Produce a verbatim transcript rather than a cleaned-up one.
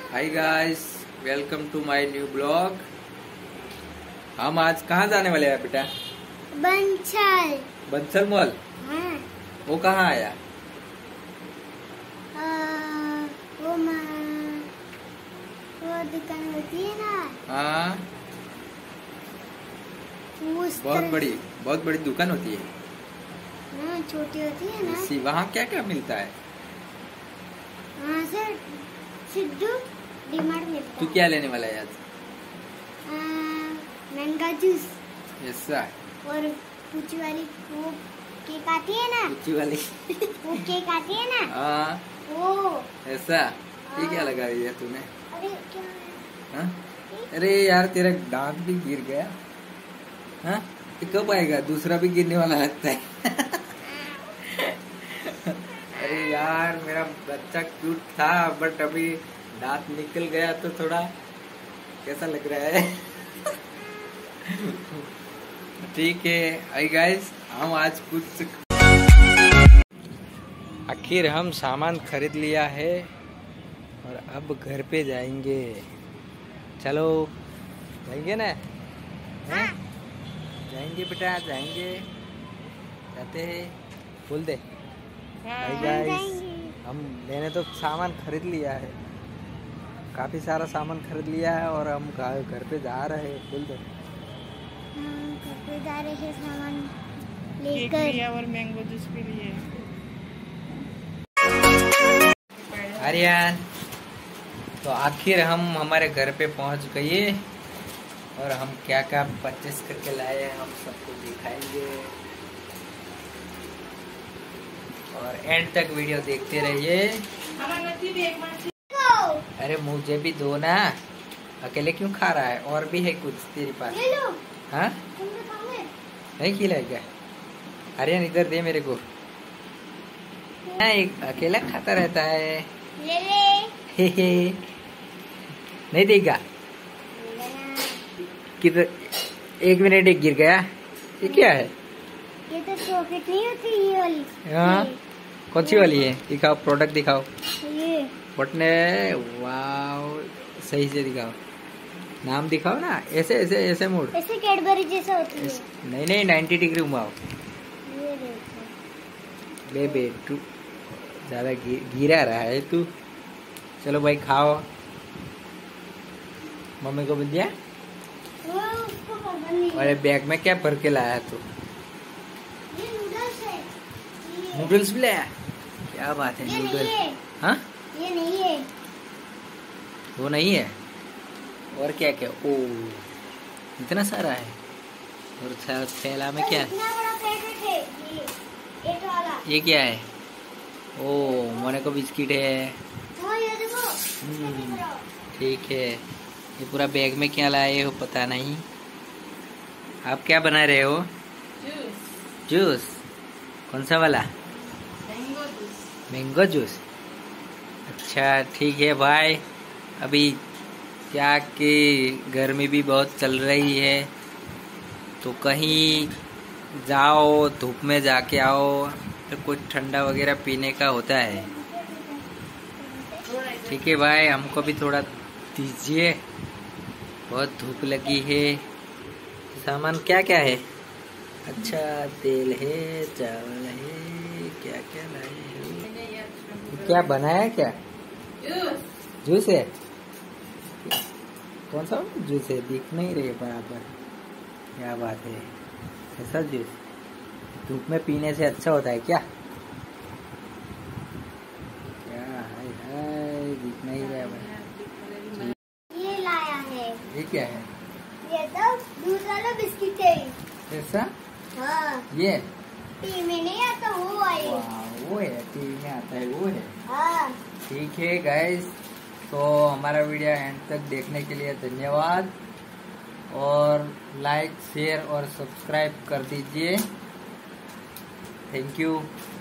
Hi guys, welcome to my new blog. हम आज कहाँ जाने वाले हैं बेटा? बंसल। बंसल मॉल। हाँ। वो कहाँ आया? आ, वो माँ वो दुकान होती है ना। हाँ, उस बहुत तरफ- बड़ी बहुत बड़ी दुकान होती है। हाँ, छोटी होती है ना। सी वहाँ क्या क्या मिलता है? वहाँ से सिद्धू डिमार्ट मिलता तू है। क्या लेने वाला है आज? आ, मैंगो जूस ऐसा और पूछी वाली वो केक आती है ना। ऊंची वाली वो केक आती है ना। हाँ, वो ऐसा ये क्या लगा दिया तूने? अरे क्या है? हाँ? अरे यार, तेरा दांत भी गिर गया। हाँ, ये कब आएगा? दूसरा भी गिरने वाला लगता है। अरे यार, मेरा बच्चा क्यूट था बट अभी दांत निकल गया तो थोड़ा कैसा लग रहा है। ठीक है, आई गाइस, हम आज कुछ आखिर हम सामान खरीद लिया है और अब घर पे जाएंगे। चलो जाएंगे ना? हैं? जाएंगे बेटा, जाएंगे, जाते हैं, बोल दे। हाय गाइस, हम मैंने तो सामान खरीद लिया है, काफी सारा सामान खरीद लिया है और हम घर घर पे जा रहे हैं। बोल दे। हम घर पे जा रहे हैं सामान केक लेकर। लिया और मैंगो जूस भी लिए। आर्यन, तो आखिर हम हमारे घर पे पहुंच गए और हम क्या क्या परचेस करके लाए हैं हम सबको दिखाएंगे और एंड तक वीडियो देखते रहिए। अरे मुझे भी दो ना, अकेले क्यों खा रहा है? और भी है कुछ तेरे पास? ले लो। हाँ, तुम तो खाओगे? नहीं खिलाए क्या? आर्यन इधर दे मेरे को। हाँ, एक अकेला खाता रहता है। ले ले। हे हे, नहीं देगा कि तो एक मिनट एक गिर गया। ये क्या है? ये तो चॉकलेट नहीं होती, ये वाली। हाँ, कौन सी वाली है? दिखाओ, प्रोडक्ट दिखाओ। ये बटने, वाव, सही से दिखाओ, नाम दिखाओ ना। ऐसे ऐसे ऐसे मोड़। ऐसे कैडबरी जैसा होती है। नहीं नहीं, नाइन्टी डिग्री घुमाओ। ये देखो। बे बे तू ज्यादा गी, गिरा रहा है तू। चलो भाई, खाओ। मम्मी को बोल दिया। वो उसको पसंद नहीं है। अरे बैग में क्या भर के लाया तू? ये नूडल्स है। ये- नूडल्स भी लाया? क्या बात है, ये नहीं नूडल्स। है। हाँ, ये नहीं है। वो नहीं है। और क्या क्या? ओ, इतना सारा है। और थे- थैला में क्या है? इतना बड़ा पैकेट है ये एक वाला। ये क्या है? ओ, मोने को बिस्किट है। हाँ, ये देखो। हम्म, ठीक है। ये पूरा बैग में क्या लाए हो पता नहीं। आप क्या बना रहे हो? Juice, juice? कौन सा वाला? Mango juice. Mango juice? अच्छा, ठीक है भाई। अभी क्या कि गर्मी भी बहुत चल रही है, तो कहीं जाओ, धूप में जाके आओ तो कुछ ठंडा वगैरह पीने का होता है। ठीक है भाई, हमको भी थोड़ा दीजिए, बहुत धूप लगी है। सामान क्या क्या है? अच्छा, तेल है, चावल है, क्या क्या लाए हो? क्या बनाया? क्या जूस, जूस है? कौन सा जूस है? दिख नहीं रही बराबर। क्या बात है, ऐसा जूस धूप में पीने से अच्छा होता है क्या? क्या हाय हाय, दिख नहीं रहा है। ये लाया है। ये क्या है? ये तो दूध वाला बिस्किट है। ऐसा? हाँ, ये टी में नहीं आता वो आए। वाह, वो है, टीवी में आता है वो है। हाँ। ठीक है गाइस, तो हमारा वीडियो एंड तक देखने के लिए धन्यवाद और लाइक, शेयर और सब्सक्राइब कर दीजिए। Thank you.